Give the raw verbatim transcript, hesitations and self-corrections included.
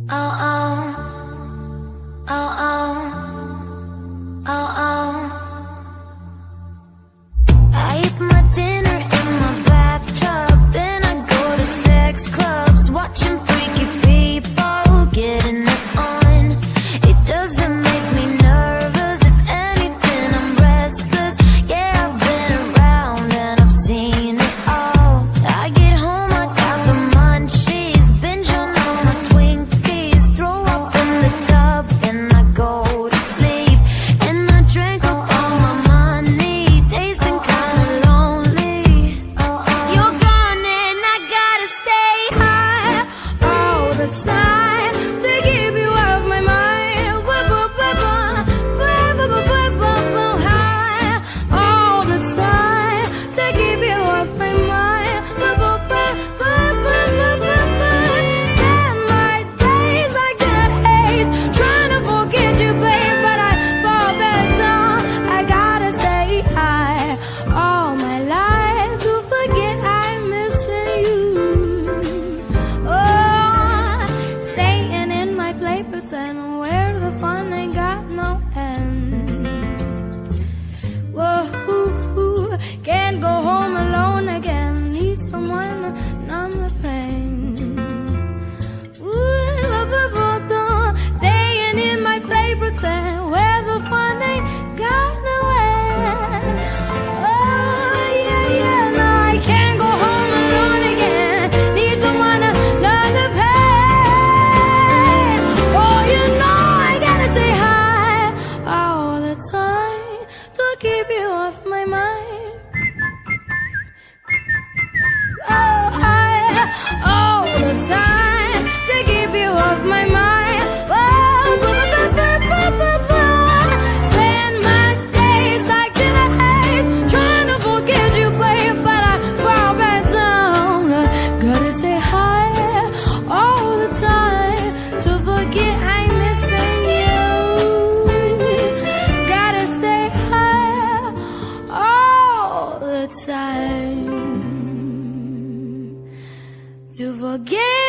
And where the fun ain't got no end. Whoa, can't go home alone again. Need someone to numb the pain. Ooh, staying in my play pretend where the fun ain't got no end. Oh yeah, yeah, no, I can't go home alone again. Need someone to numb the pain. Keep you off my mind. Oh, I, all the time to keep you off my mind. Oh, ba, ba, ba, ba, ba. Spend my days like dinner haze, trying to forget you, babe, but I fall back down. Gotta say hi all the time to forget I'm missing you. Gotta stay high all the time to forget.